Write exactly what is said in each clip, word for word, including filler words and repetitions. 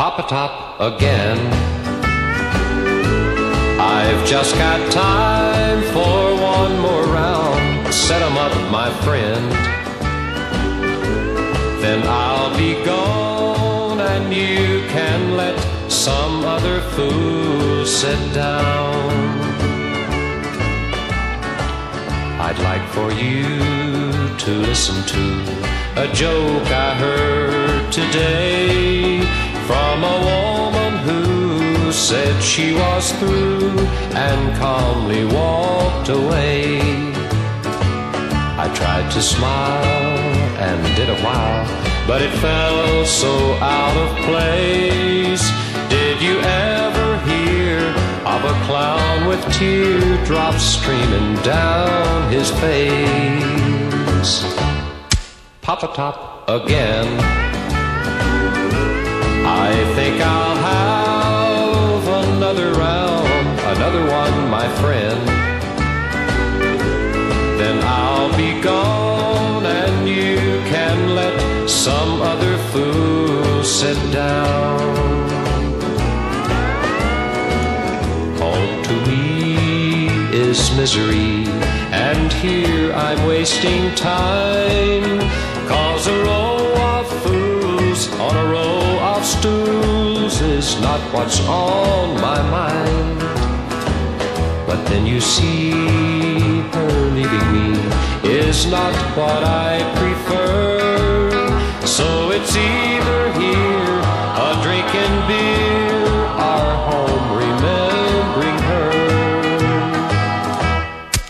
Papa Top again. I've just got time for one more round. Set 'em up, my friend. Then I'll be gone and you can let some other fool sit down. I'd like for you to listen to a joke I heard today from a woman who said she was through and calmly walked away. I tried to smile and did a while, but it felt so out of place. Did you ever hear of a clown with teardrops streaming down his face? Papa Top again. I think I'll have another round, another one, my friend. Then I'll be gone and you can let some other fool sit down. Home to me is misery, and here I'm wasting time, 'cause a row of fools on a row of stools is not what's on my mind. But then you see, her leaving me is not what I prefer. So it's either here, a drinking beer, or home remembering her.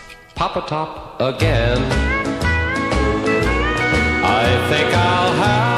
Papa Top again. I think I'll have